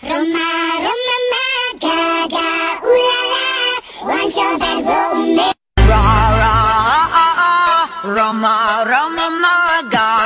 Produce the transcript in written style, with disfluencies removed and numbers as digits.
Roma, Roma, ma, gaga, ooh la la, want your bad romance. Ra ra ah ah ah, Roma Roma ma ga